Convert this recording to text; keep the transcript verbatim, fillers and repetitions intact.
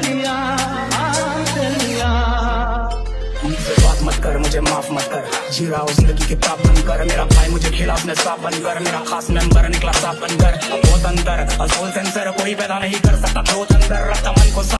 लिया, लिया। मुझसे बात मत कर, मुझे माफ मत कर, जी रहा हूँ जिंदगी किताब बनकर। मेरा भाई मुझे खेला अपने साथ बनकर, मेरा खास मेंबर निकला साफ बनकर। अब बहुत अंदर असोल सेंसर कोई पैदा नहीं कर सकता, बहुत अंदर रखता मन को।